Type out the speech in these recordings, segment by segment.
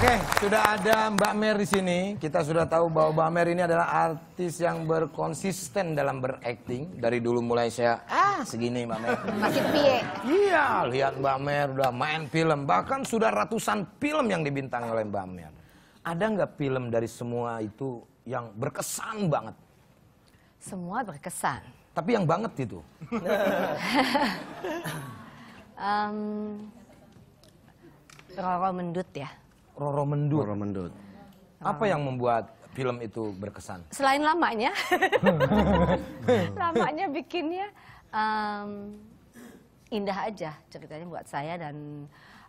Oke, sudah ada Mbak Mer di sini. Kita sudah tahu bahwa Mbak Mer ini adalah artis yang berkonsisten dalam berakting. Dari dulu mulai saya, segini Mbak Mer. Masih piye? Iya, lihat Mbak Mer udah main film. Bahkan sudah ratusan film yang dibintangi oleh Mbak Mer. Ada nggak film dari semua itu yang berkesan banget? Semua berkesan. Tapi yang banget itu. Roro Mendut ya. Roro Mendut. Roro Mendut. Apa yang membuat film itu berkesan? Selain lamanya, lamanya bikinnya indah aja ceritanya buat saya dan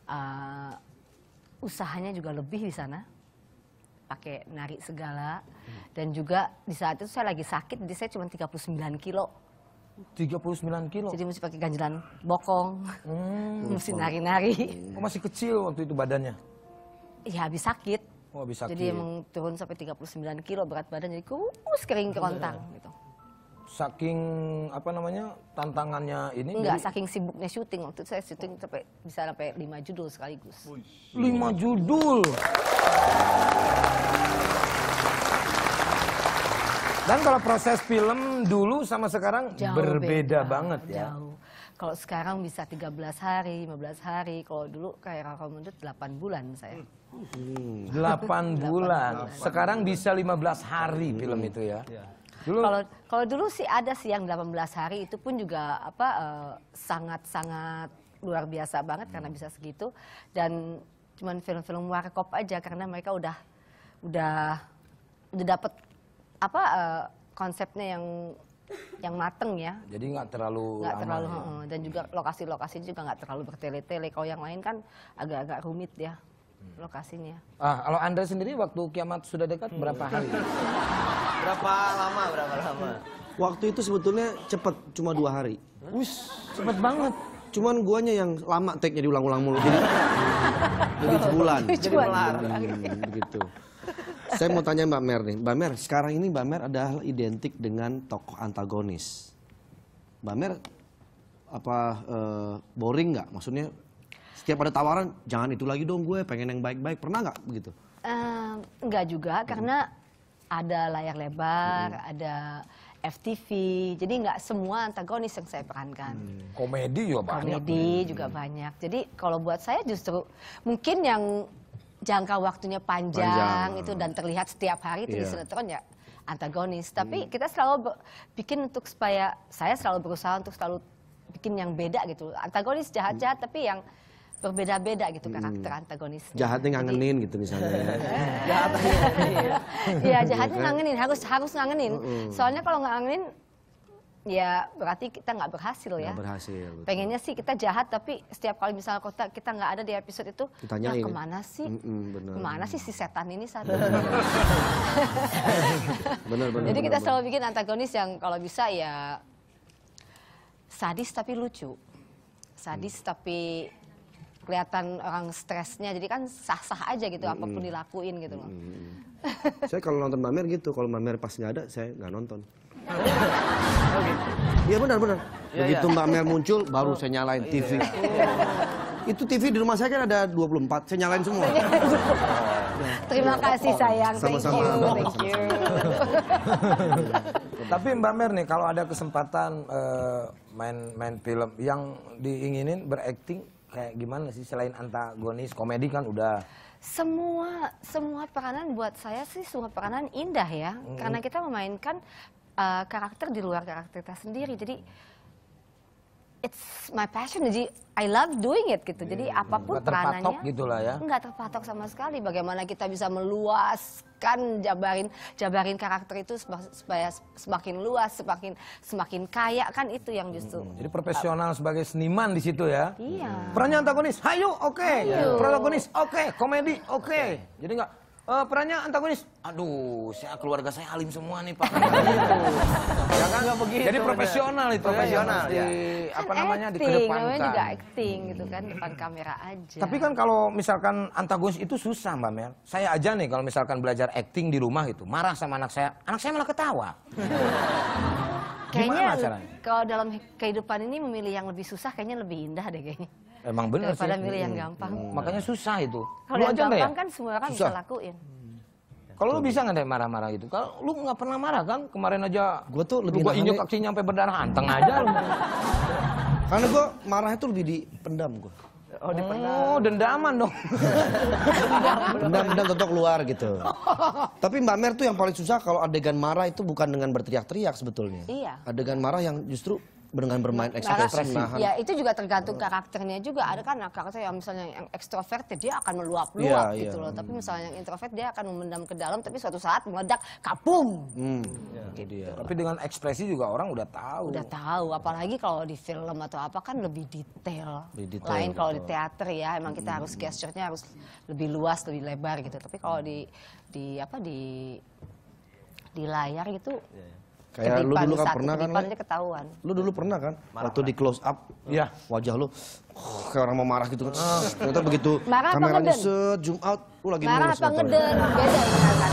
usahanya juga lebih di sana. Pakai nari segala dan juga di saat itu saya lagi sakit jadi saya cuma 39 kilo. 39 kilo? Jadi mesti pakai ganjelan bokong, mesti nari-nari. Oh, masih kecil waktu itu badannya? Iya habis sakit. Oh, habis sakit. Jadi emang turun sampai 39 kilo berat badan jadi kurus kering kerontang gitu. Saking apa namanya tantangannya ini? Enggak, saking sibuknya syuting. Waktu itu saya syuting bisa sampai 5 judul sekaligus. 5 judul? Dan kalau proses film dulu sama sekarang Jauh berbeda beda, banget ya? Jauh. Kalau sekarang bisa 13 hari, 15 hari. Kalau dulu kayak Roro Mendut 8 bulan saya. 8 bulan. Sekarang bisa 15 hari film itu ya? Dulu Kalau dulu sih ada sih yang 18 hari itu pun juga sangat-sangat luar biasa banget karena bisa segitu dan cuman film-film warkop aja karena mereka udah dapet konsepnya yang mateng ya. jadi nggak terlalu lama ya? Dan juga lokasi-lokasi juga nggak terlalu bertele-tele. Kalau yang lain kan agak-agak rumit ya lokasinya. Kalau Anda sendiri waktu kiamat sudah dekat berapa hari? Berapa lama? Waktu itu sebetulnya cepet, cuma 2 hari. Wis, cepet banget. Cuman guanya yang lama take-nya diulang-ulang mulu. Jadi sebulan. Begitu. Saya mau tanya Mbak Mer nih. Mbak Mer, sekarang ini Mbak Mer adalah identik dengan tokoh antagonis. Mbak Mer, boring nggak? Maksudnya setiap ada tawaran, jangan itu lagi dong gue, pengen yang baik-baik. Pernah nggak begitu? Enggak juga, karena ada layar lebar, ada FTV, jadi nggak semua antagonis yang saya perankan. Komedi juga banyak. Komedi juga banyak. Jadi kalau buat saya justru mungkin yang jangka waktunya panjang itu dan terlihat setiap hari itu di sinetron ya antagonis. Tapi kita selalu bikin untuk supaya saya selalu berusaha untuk selalu bikin yang beda gitu. Antagonis jahat-jahat tapi yang berbeda-beda gitu karakter antagonisnya. Jahatnya ngangenin gitu misalnya. Iya jahatnya ngangenin, harus ngangenin. Soalnya kalau nggak ngangenin ya berarti kita nggak berhasil ya. Nggak berhasil. Betul. Pengennya sih kita jahat tapi setiap kali misalnya kita nggak ada di episode itu, ditanyain, ya kemana sih? Kemana sih si setan ini saat ini? Bener. Jadi kita selalu bikin antagonis yang kalau bisa ya sadis tapi lucu, sadis tapi kelihatan orang stresnya. Jadi kan sah-sah aja gitu apapun dilakuin gitu loh. Saya kalau nonton Mbak Mer gitu, kalau Mbak Mer pas nggak ada, saya nggak nonton. Iya benar. Begitu Mbak Mer muncul, baru saya nyalain TV. Itu TV di rumah saya kan ada 24, saya nyalain semua. Terima kasih sayang, Sama-sama. thank you. Tapi Mbak Mer nih, kalau ada kesempatan main film yang diinginin berakting kayak gimana sih selain antagonis, komedi kan udah. Semua peranan buat saya sih semua peranan indah ya, karena kita memainkan karakter di luar karakter kita sendiri. Jadi it's my passion, jadi I love doing it gitu. Jadi apapun nggak terpatok peranannya gitu lah ya. nggak terpatok sama sekali. Bagaimana kita bisa meluaskan, jabarin karakter itu supaya semakin luas, semakin kaya kan itu yang justru. Jadi profesional sebagai seniman di situ ya. Iya. Perannya antagonis, hayu oke. Protagonis oke. Komedi oke. Jadi nggak perannya antagonis. Aduh, keluarga saya alim semua nih Pak. Ya kan? Jadi profesional itu. Profesional ya. Apa namanya dikedepankan. Namanya juga acting gitu kan, depan kamera aja. Tapi kan kalau misalkan antagonis itu susah Mbak Mer. Saya aja nih kalau misalkan belajar acting di rumah gitu, marah sama anak saya malah ketawa. Kayaknya Gimana caranya? kalau dalam kehidupan ini memilih yang lebih susah kayaknya lebih indah deh kayaknya. Emang bener sih. daripada milih yang gampang. Makanya susah itu. Kalau Lu yang aja nggak ya? gampang kan semua orang Susah. bisa lakuin. Kalau lu bisa nggak deh marah-marah gitu? Kalau lu nggak pernah marah kan? Kemarin aja Gua tuh lebih gua nahannya- injek kakinya sampai berdarah anteng aja lu. Karena gue marahnya tuh lebih dipendam gue. Oh, dendaman dong. Pendam tetap keluar gitu. Tapi Mbak Mer tuh yang paling susah kalau adegan marah itu bukan dengan berteriak-teriak sebetulnya. Iya. Adegan marah yang justru dengan bermain ekspresi, nahan. Ya itu juga tergantung karakternya juga. Ada kan karakter yang misalnya yang ekstrovert dia akan meluap-luap Iya, gitu iya. loh. Tapi misalnya yang introvert dia akan memendam ke dalam tapi suatu saat meledak kabum. Itu dia. Tapi dengan ekspresi juga orang udah tahu. Udah tahu, apalagi kalau di film atau apa kan lebih detail. Lebih detail, Lain kalau di betul. teater ya, emang kita harus gesturnya harus lebih luas, lebih lebar gitu. Tapi kalau di layar gitu Kayak lu dulu kan pernah kan, Le? aja ketahuan. Lu dulu pernah kan? Waktu di close up, Iya. wajah lu kayak orang mau marah gitu kan. Ternyata begitu Marah apa kameranya ngeden? set, zoom out, lu lagi Marah mulus apa motornya. ngeden? Beda ini kan.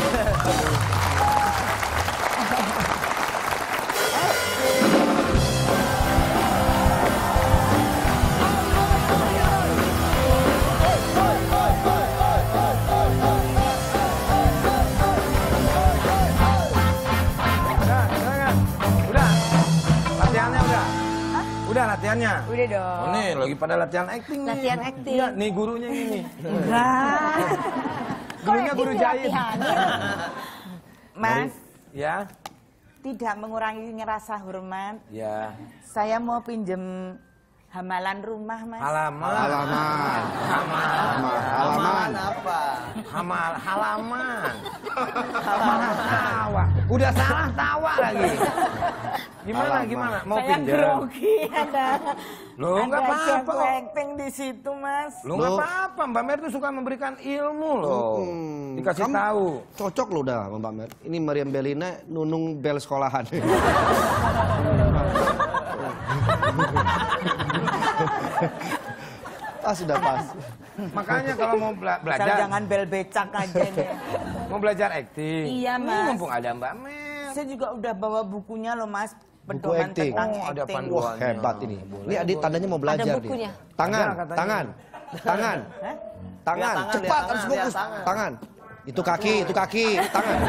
Udah. Latihannya udah. Udah latihannya. Udah dong. Oh, nih lagi pada latihan acting nih. Latihan acting. Iya, nih gurunya ini. Enggak. Gurunya guru jahit. Mas, Ya. tidak mengurangi rasa hormat. Ya. Saya mau pinjem hamalan rumah, Mas. Halaman. Halaman. Halaman. apa? Halaman. Tawa. Udah salah tawa lagi. Gimana? Mau Saya pinjam? grogi ada. Loh, nggak ada apa-apa jago kok. acting di situ, Mas. Lu nggak apa-apa, Mbak Mer tuh suka memberikan ilmu loh. Dikasih Kamu tahu. Cocok lo udah sama Mbak Mer. Ini Meriam Bellina nunung bel sekolahan. Sudah pas. Makanya kalau mau Asal belajar, jangan bel becak aja deh. mau belajar acting. Iya, ini Mas. mumpung ada Mbak Mer. Saya juga udah bawa bukunya loh, Mas. Buku Pedoman acting. tentang Oh, ada acting. panduan. Wah, hebat ini. Ini Adit tandanya mau belajar Ada nih. bukunya? Tangan, Ada katanya. tangan. Tangan. Hah? Tangan, Lihat tangan, cepat lihat harus tangan, fokus. lihat tangan. Tangan. Itu kaki, tangan.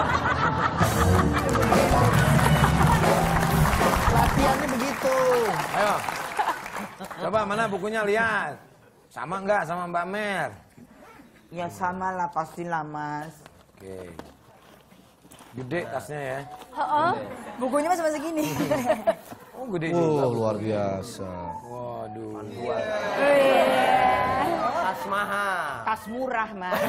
Latihannya begitu. Ayo. Coba mana bukunya lihat. Sama nggak sama Mbak Mer? Ya sama lah, pastilah, Mas. Oke. Gede tasnya ya. Bukunya masih segini. Oh, gede juga. Wow, luar biasa. Waduh. Tas mahal. Tas murah, Mas.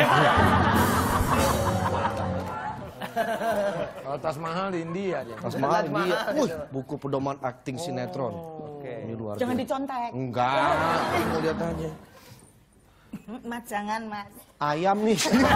Kalau tas mahal di India dia. Tas mahal dia. Wih, buku pedoman akting sinetron. Ini luar Jangan biasa. dicontek. Enggak, mau lihat aja. Mas, jangan, Mas. Ayam nih.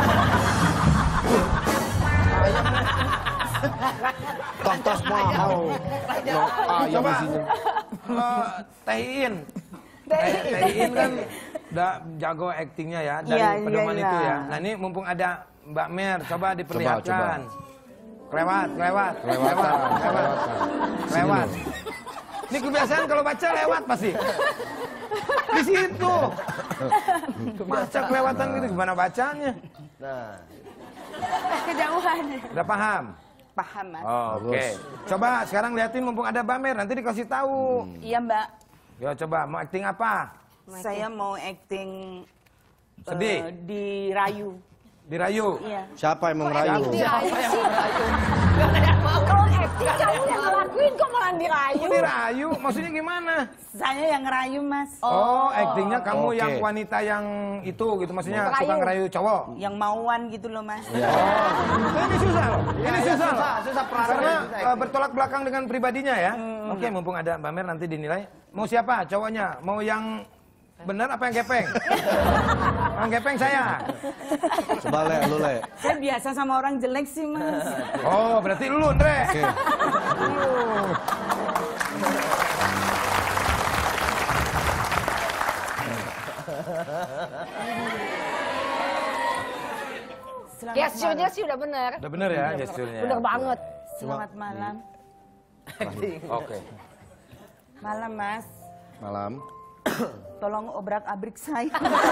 Tas mahal. Ayam Coba. isinya. Teh Iin. Teh Iin kan udah jago aktingnya ya dari Iya, pedoman iya, itu iya. ya. Nah ini mumpung ada Mbak Mer, coba diperlihatkan. Lewat. Ini kebiasaan kalau baca lewat pasti. Di situ. Baca kelewatan gitu gimana bacanya? Nah, Kejauhan. Udah paham? Paham, Mas. Oh, oke. Coba sekarang liatin mumpung ada Mbak Mer, nanti dikasih tahu. Iya, Mbak. Yo coba mau acting apa? Saya mau acting Sedih? dirayu. Dirayu. Iya. Siapa yang merayu? Dirayu sih. Kalau acting kamu yang ngelakuin kok malah dirayu. Kok dirayu? Maksudnya gimana? Saya yang ngerayu, Mas. Oh, actingnya kamu Oke. yang wanita yang itu gitu, maksudnya Ngerayu. suka ngerayu cowok. Yang mauan gitu loh, Mas. Ini susah loh. Ini susah loh. susah perannya, Karena susah. bertolak belakang dengan pribadinya ya. Oke, mumpung ada Mbak Mer nanti dinilai. Mau siapa cowoknya? Mau yang bener apa yang gepeng? Yang gepeng saya. Coba Le, lu Le. Saya biasa sama orang jelek sih, Mas. Oh, berarti lu, Andre. Oke. Selamat Gesturnya sih udah bener. Udah bener ya gesturnya. Bener banget. Selamat malam. Oke. Malam, Mas. Malam. Tolong obrak-abrik saya.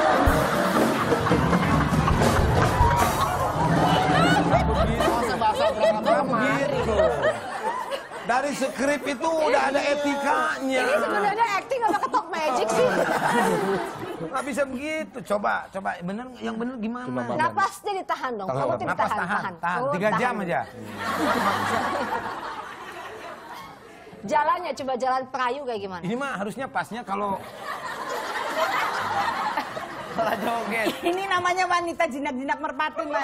Gitu. Dari skrip itu udah ada etikanya. Ini sebenarnya acting apa ketok magic sih? Nggak bisa begitu. Coba bener, yang bener gimana? Napasnya ditahan dong. Kamu tidak Napas tahan. tahan. Oh, 3 jam tahan. aja. Jalannya coba jalan perayu kayak gimana? Ini mah harusnya pasnya kalau Salah joget. Ini namanya wanita jinak-jinak merpati, Mas.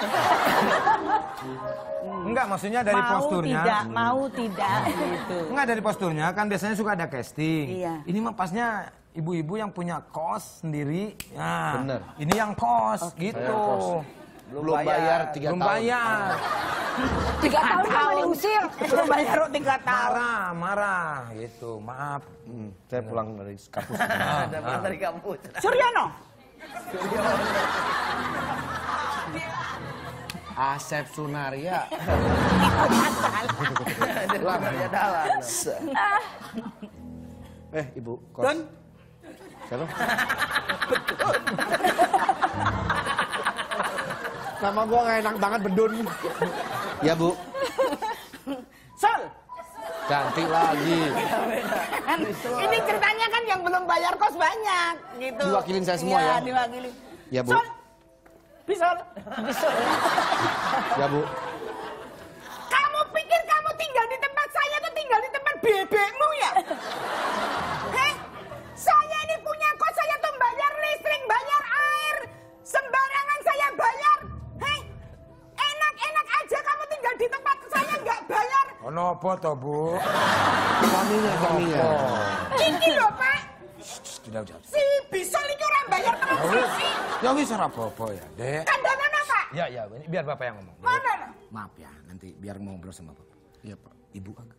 enggak, maksudnya dari posturnya. Mau tidak gitu. Enggak, dari posturnya kan biasanya suka ada casting. Iya. Ini mah pasnya ibu-ibu yang punya kos sendiri. Nah, Bener. ini yang kos gitu. Belum bayar 3 Belum tahun. bayar. 3 tahun kamu diusir. Belum bayar 3 tahun. Marah gitu. Maaf. Saya pulang dari kampus. Ada pulang dari kampus. Suryono. Asep Sunaria. Pulang dari dalan. Ibu kos. Don. Siapa? Nama gua nggak enak banget, Bedun. Ya, Bu. Sol. Ganti lagi. Kan, ini ceritanya kan yang belum bayar kos banyak gitu. Diwakilin saya semua ya? Diwakili. Ya, Bu. Sol. Bisol. Ya, Bu. Kamu pikir kamu tinggal di tempat saya tuh tinggal di tempat bebekmu ya? Heh? Saya ini punya kos, saya tuh bayar listrik, bayar air. Sembarangan saya bayar. Heh? Enak-enak aja kamu tinggal di tempat saya nggak bayar. Ono toh, Bu? Suaminya. Ini loh, Pak. Tidak jauh. Si Bisol ini orang bayar terus sih. Ya wis ora apa-apa ya, Dek. Kandanana, Pak. Ya, ini biar Bapak yang ngomong. Dek. Mana? Maaf ya, nanti biar ngobrol sama Bapak. Iya, Pak. Ibu agak.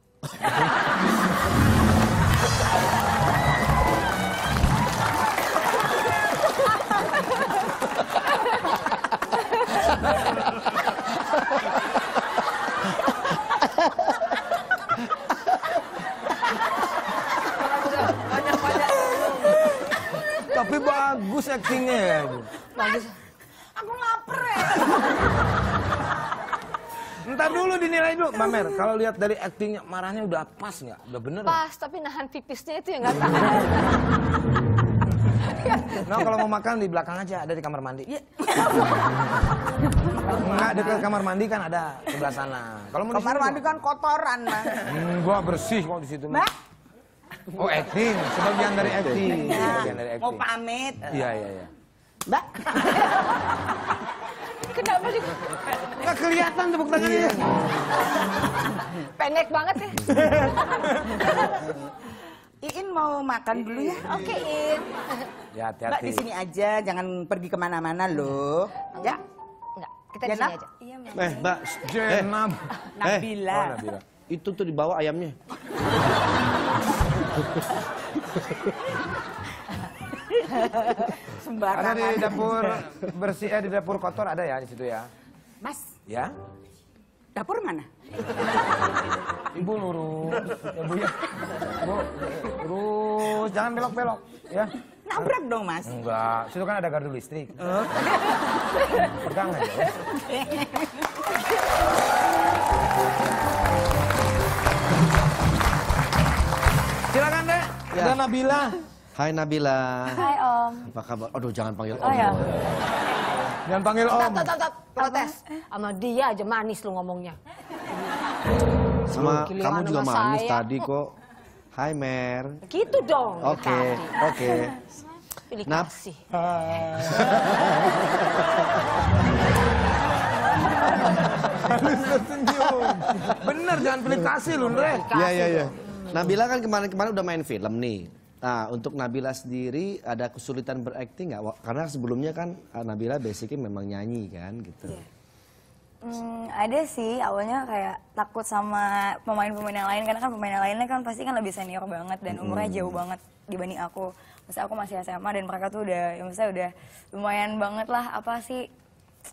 Tapi bagus aktingnya ya, Bu. Bagus. Aku lapar ya. Ntar dulu dinilai dulu, Mbak Mer. Kalau lihat dari aktingnya, marahnya udah pas nggak? Udah bener nggak? Pas, tapi nahan pipisnya itu yang nggak tahan. Nah, kalau mau makan di belakang aja, ada di kamar mandi. Enggak, dekat kamar mandi kan ada sebelah sana. Kalau mau di Kamar sini, mandi kan kotoran, Mas. gua bersih kok di situ. Mbak, Oh, acting, sebagian dari acting. Sebagian dari mau acting. pamit. Iya. Mbak, Kenapa sih? Nggak kelihatan tepuk tangannya. Pendek banget ya. Iin mau makan dulu ya. Oke, In. Ya, Mbak di hati-hati. sini aja, jangan pergi kemana-mana loh. Ya, Enggak, kita di Ya, sini Nak? aja. Iya, Mbak. Mbak. Jenab. Nabila. Oh, Nabila. Itu tuh di bawah ayamnya. Ada Sembarangan. di dapur bersih, di dapur kotor ada ya di situ ya. Mas, Ya. dapur mana? Ibu lurus, ya Bu ya. Bu, lurus, jangan belok-belok ya. Nabrak dong, Mas. Enggak, situ kan ada gardu listrik. Pegang aja. Ya. Silakan Dek, Ya. ada Nabila. Hai Nabila. Hai, Om. Apa kabar? Aduh, jangan panggil Om. Oh ya. Jangan panggil Om. Tat. Protes. Sama dia aja manis lu ngomongnya. Sama Giliran kamu juga sama manis saya. tadi kok. Hai Mer. Gitu dong. Oke, tadi. oke. Pilih Nap. kasih. Senyum. Bener, jangan pilih kasih lu, Ndre. Iya. Nabila kan kemarin udah main film nih. Nah, untuk Nabila sendiri ada kesulitan berakting nggak? Karena sebelumnya kan Nabila basicnya memang nyanyi kan gitu. Ada sih, awalnya kayak takut sama pemain-pemain yang lain. Karena kan pemain yang lainnya kan pasti kan lebih senior banget dan umurnya jauh banget dibanding aku. Maksudnya aku masih SMA dan mereka tuh udah, ya maksudnya udah lumayan banget lah apa sih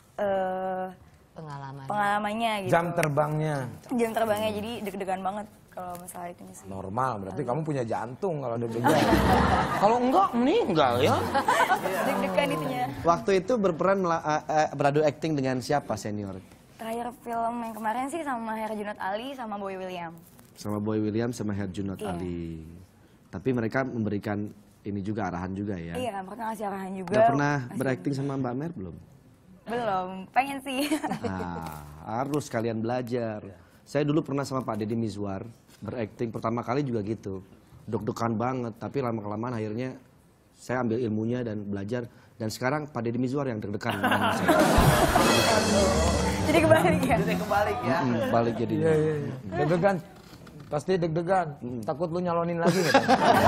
Pengalaman. pengalamannya gitu. Jam terbangnya. Jam terbangnya, jadi deg-degan banget kalau masalah itu sih. Normal, berarti kamu punya jantung kalau deg-degan. Kalau enggak, meninggal ya. Deg-degan itunya. Waktu itu berperan beradu akting dengan siapa senior? Terakhir film yang kemarin sih sama Herjunot Ali sama Boy William. Sama Boy William sama Herjunot Ali. Tapi mereka memberikan ini juga arahan juga ya. Iya, mereka ngasih arahan juga. Udah pernah berakting sama Mbak Mer belum? Belum, pengen sih. Nah, harus kalian belajar. Saya dulu pernah sama Pak Deddy Mizwar berakting pertama kali juga gitu. Deg-degan banget, tapi lama-kelamaan akhirnya saya ambil ilmunya dan belajar. Dan sekarang Pak Deddy Mizwar yang deg-degan dengan saya. Jadi kebalik ya? Jadi kebalik ya. Balik jadinya. Deg-degan. Pasti deg-degan. Takut lu nyalonin lagi nggak?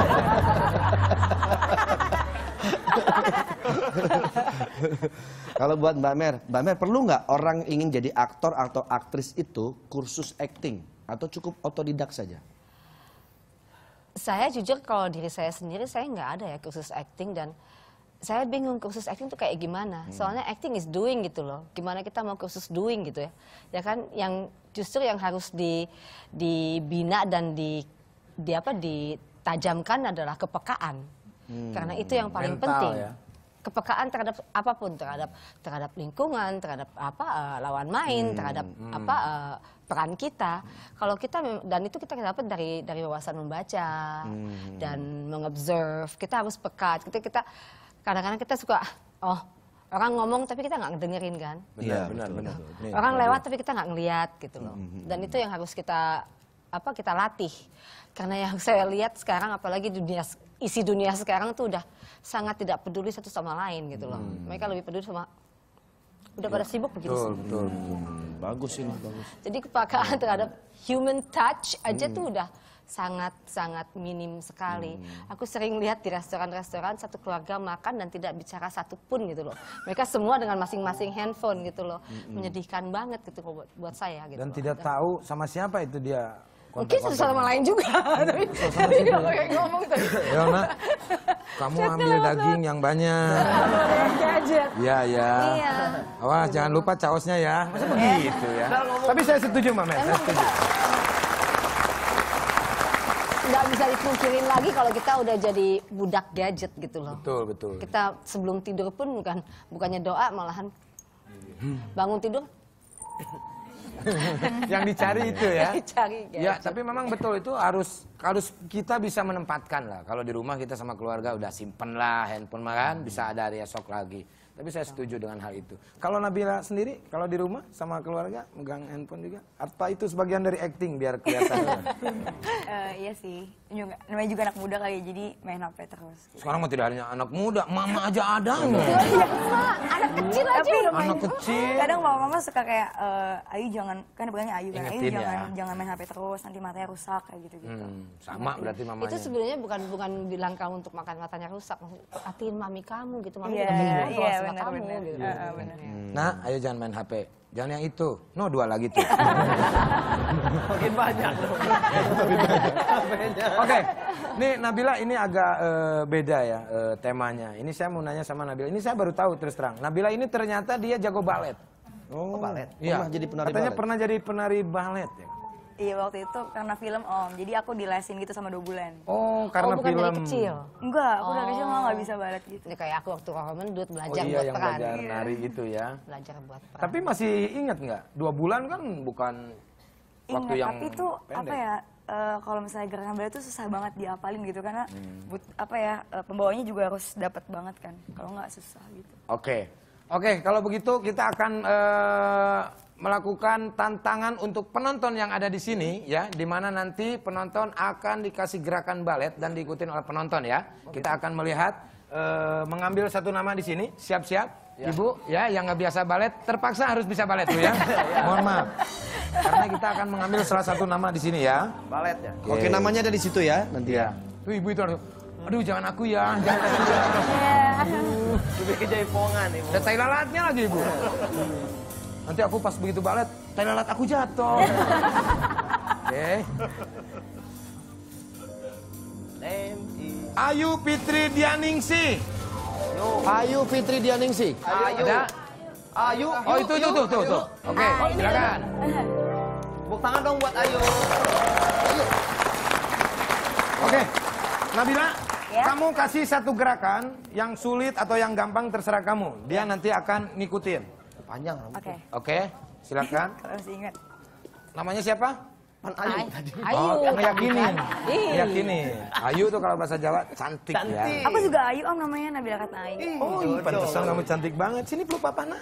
Kalau buat Mbak Mer perlu nggak orang ingin jadi aktor atau aktris itu kursus acting atau cukup otodidak saja? Saya jujur kalau diri saya sendiri saya nggak ada ya kursus acting dan saya bingung kursus acting tuh kayak gimana. Soalnya acting is doing gitu loh. Gimana kita mau kursus doing gitu ya? Ya kan yang justru yang harus dibina dan ditajamkan adalah kepekaan. Karena itu yang paling Mental, penting. ya. Kepekaan terhadap apapun, terhadap lingkungan, terhadap lawan main, terhadap peran kita. Kalau kita dan itu kita dapat dari wawasan membaca dan mengobserve. Kita harus peka. Kita kadang-kadang kita suka orang ngomong tapi kita nggak ngedengerin kan. Benar. Orang lewat tapi kita nggak ngeliat gitu loh. Dan itu yang harus kita latih. Karena yang saya lihat sekarang apalagi isi dunia sekarang tuh udah sangat tidak peduli satu sama lain gitu loh. Mereka lebih peduli sama udah pada sibuk begitu sih. Betul. Bagus ini, bagus. Jadi kepekaan terhadap human touch aja tuh udah sangat minim sekali. Aku sering lihat di restoran-restoran satu keluarga makan dan tidak bicara satupun gitu loh. Mereka semua dengan masing-masing handphone gitu loh. Menyedihkan banget gitu buat saya gitu. Dan loh. tidak tahu sama siapa itu dia. Mungkin satu sama lain juga. Tapi nggak pakai ngomong tadi. Ya nak, kamu ambil daging yang banyak. Gadget. Iya. Iya. Awas jangan lupa caosnya ya. Masa begitu ya. Tapi saya setuju Mama, saya setuju. Nggak bisa dipungkirin lagi kalau kita udah jadi budak gadget gitu loh. Betul. Kita sebelum tidur pun bukannya doa malahan bangun tidur Yang dicari itu ya. dicari gadget. Ya, tapi memang betul itu harus kita bisa menempatkan lah. Kalau di rumah kita sama keluarga udah simpen lah handphone kan bisa ada esok lagi. Tapi saya setuju dengan hal itu. Kalau Nabila sendiri, kalau di rumah sama keluarga megang handphone juga, apa itu sebagian dari acting biar kelihatan? Iya sih, namanya juga anak muda kali jadi main HP terus. Sekarang mah tidak hanya anak muda, mama aja ada. Anak kecil aja udah main. Anak kecil. Kadang mama suka kayak, Ayu jangan, kan bilangnya Ayu kan, Ayu Ingetin ya. jangan main HP terus, nanti matanya rusak kayak gitu-gitu. Sama berarti mamanya. Itu sebenarnya bukan bilang kamu untuk makan matanya rusak, atiin mami kamu gitu, mami Iya, udah ngobrol iya, sama benar, kamu benar. gitu. Benar. Nah, ayo jangan main HP. Jangan yang itu. No, 2 lagi tuh. Makin banyak dong. Oke, nih Nabila ini agak beda ya temanya. Ini saya mau nanya sama Nabila. Ini saya baru tahu terus terang. Nabila ini ternyata dia jago balet. Oh, balet. Iya. Pernah jadi penari Katanya balet? pernah jadi penari balet ya. Iya waktu itu karena film Om, jadi aku dilesin gitu sama 2 bulan. Oh, karena bukan film. dari kecil. Enggak, aku dari kecil malah nggak bisa balet gitu. Ini kayak aku waktu Roro Mendut Oh belajar iya buat yang peran. belajar nari itu ya. Belajar buat peran. Tapi masih ingat nggak? 2 bulan kan bukan waktu Ingat, yang tapi itu pendek. apa ya? Kalau misalnya gerakan balet itu susah banget diapalin gitu karena pembawanya juga harus dapat banget kan. Kalau nggak susah gitu. Oke, kalau begitu kita akan melakukan tantangan untuk penonton yang ada di sini ya, di mana nanti penonton akan dikasih gerakan balet dan diikutin oleh penonton ya. Kita akan melihat mengambil satu nama di sini. Siap-siap, Ibu ya, yang nggak biasa balet terpaksa harus bisa balet tuh ya. Mohon maaf. Karena kita akan mengambil salah satu nama di sini ya. Balet ya. Oke, namanya ada di situ ya nanti ya. Tuh Ibu itu harus, aduh jangan aku ya, jangan aku ya. Lebih ke jaipongan Ibu. Ada tai lalatnya lagi Ibu. Nanti aku pas begitu balet, tai lalat aku jatuh. Oke. Ayu Fitri Dianingsih. Ayu Fitri Dianingsih. Ada? Ayu. Oh itu tuh. Oke, silakan. Tepuk tangan dong buat Ayu. Oke, Nabila, Ya. kamu kasih satu gerakan yang sulit atau yang gampang terserah kamu. Dia nanti akan ngikutin. Panjang. Oke. Oke, silakan. Kalau masih ingat. Namanya siapa? Pan Ayu tadi. Ayu. Meyakinin. Ih. Meyakinin. Ayu tuh kalau bahasa Jawa cantik, ya. Aku juga Ayu Om namanya Nabila Ratna Ayu. Oh, iya, pantesan kamu cantik banget. Sini peluk papa, nak.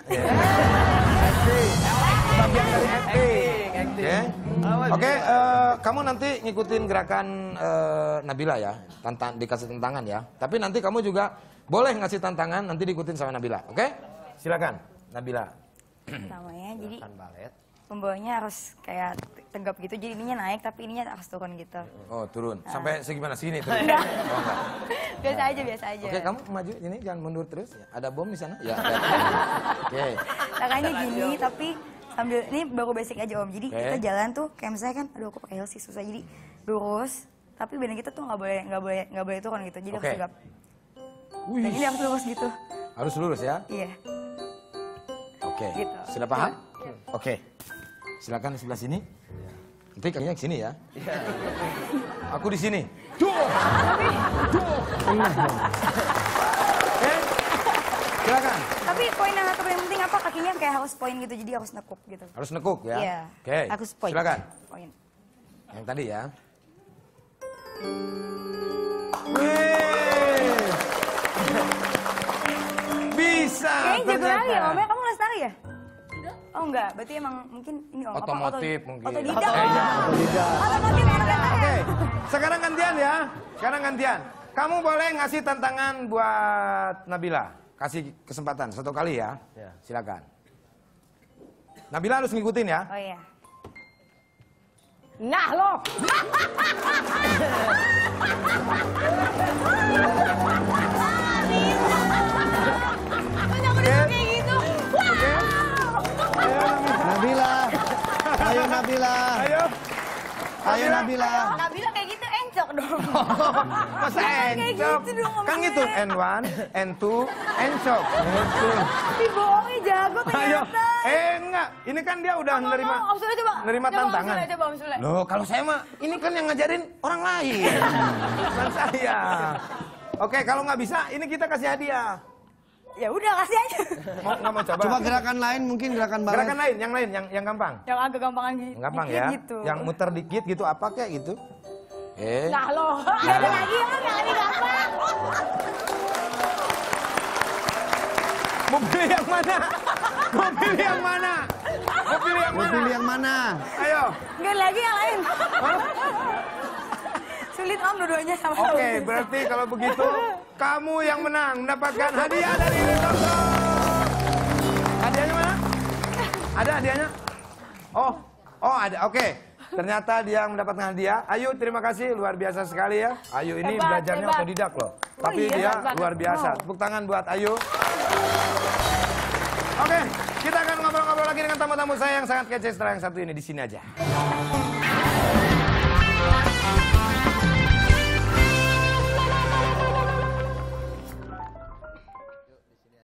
Bagian dari acting. Oke, kamu nanti ngikutin gerakan Nabila ya. Dikasih tantangan ya. Tapi nanti kamu juga boleh ngasih tantangan, nanti diikutin sama Nabila. Oke? Silakan, Nabila. Namanya jadi Balet. pembawanya harus kayak tegap gitu, jadi ininya naik tapi ininya harus turun gitu. Oh, turun. Sampai segimana sini turun? Enggak. Oh, enggak. Biasa aja. Oke, kamu maju ini, jangan mundur terus. Ada bom di sana? Ya. Oke. Makanya gini, tapi sambil ini baru basic aja Om. Jadi Oke. kita jalan tuh kayak misalnya kan, aduh aku pakai heels sih susah. Jadi lurus, tapi badan kita tuh nggak boleh turun gitu. Jadi Oke. harus tegap. Dan ini harus lurus gitu. Harus lurus ya. Iya. Oke. Gitu. Sudah paham? Oke. Silakan di sebelah sini. Nanti kakinya ke sini ya. Aku di sini. Oke. Silakan. Tapi poin yang satu paling penting apa, kakinya kayak harus poin gitu, jadi harus nekuk gitu. Harus nekuk ya. Iya. Oke. Harus point. Silakan. Poin. Yang tadi ya. Wih. Bisa. Kayaknya jago ternyata. lari ya Om, ya? Kamu les tari ya? Oh enggak, berarti emang mungkin ini Om. apa, Otomotif mungkin. Otodidak. Otodidak. Otomotif anak ya? Oke, sekarang gantian ya. Sekarang gantian. Kamu boleh ngasih tantangan buat Nabila. Kasih kesempatan satu kali ya. Silakan. Nabila harus ngikutin ya. Oh iya. Nah lo. Nabila. Ayo Nabila. Ayo. Ayo Nabila. Nabila kayak gitu encok dong. Masa Kayak encok? gitu dong Kan gitu. N1, N2, encok. Dibohongi jago Ayo. ternyata. Enggak. Ini kan dia udah nerima. Om Sule coba. Nerima Coba, Om tantangan. Sule, coba Om Sule. Loh, kalau saya mah ini kan yang ngajarin orang lain. Bukan saya. Oke, kalau nggak bisa, ini kita kasih hadiah. Ya udah kasih aja. Nggak mau coba? Coba gerakan lain, mungkin gerakan balet. Gerakan lain, yang gampang. Yang agak gampangan gitu. Yang gampang dikit ya. Gitu. Yang muter dikit gitu, apa kayak gitu. Nah lo. Gak ada lagi ya, gak ada gampang. Mau pilih yang mana? Mau pilih yang mana? Mau pilih yang Mau mana? pilih yang mana? Ayo. Gak ada lagi yang lain. Sulit Om dua-duanya sama. Oke, berarti kalau begitu kamu yang menang mendapatkan hadiah dari Rintoso. Hadiahnya mana? Ada hadiahnya? Oh ada. Oke. Ternyata dia mendapatkan hadiah. Ayu, terima kasih, luar biasa sekali ya. Ayu ini Hebat, belajarnya hebat. otodidak loh. Tapi iya, dia hebat. luar biasa. Tepuk tangan buat Ayu. Oke, kita akan ngobrol-ngobrol lagi dengan tamu-tamu saya yang sangat kece setelah yang satu ini. Di sini aja.